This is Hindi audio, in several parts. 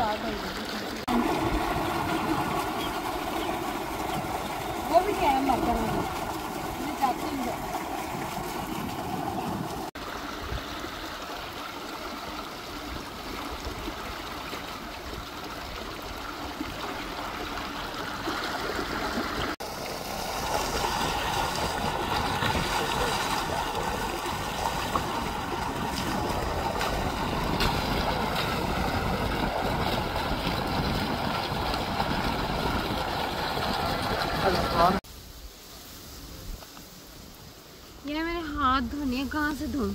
स्टार्ट हो गई। वो भी क्या है मकर मैं चाहती हूँ। ये ना मेरे हाथ धोने हैं, कहाँ से धोऊं?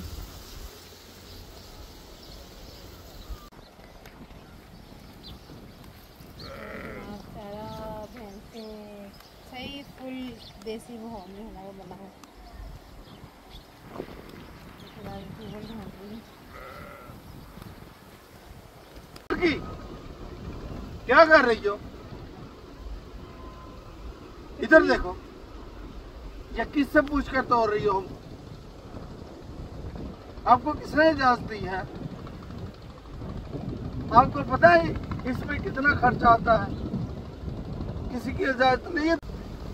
भैंसे सही फुल देसी माहौल में हमारा बना है। क्या कर रही हो? इधर देखो, या किससे पूछ कर तोड़ रही हो? आपको किसने इजाजत दी है? आपको पता है इसमें कितना खर्चा आता है? किसी की इजाजत नहीं है।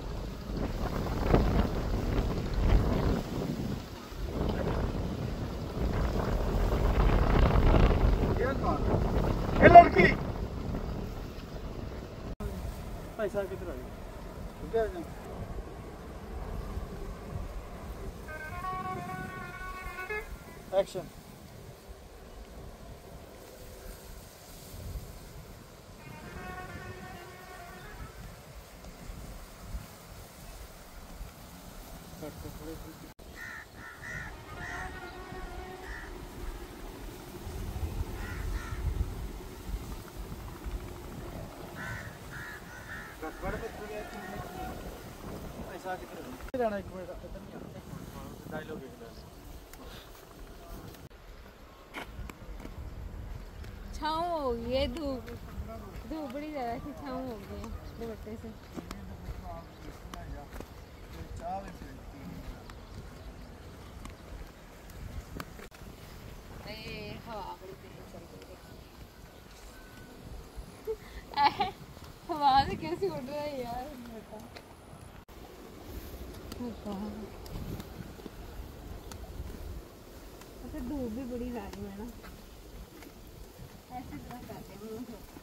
ये लड़की पैसा कितना है? एक्शन। पैसा कितना? एक मिनट डायलॉग छाँव हो गई है, धूप बड़ी ज़्यादा सी छाँव हो गई है दुपट्टे से। हवा बड़ी तेज चल रही है। हवा से कैसे उड़ रहा है यार, अच्छा धूप भी बड़ी ज़्यादा है ना, ऐसे तरह करते हैं।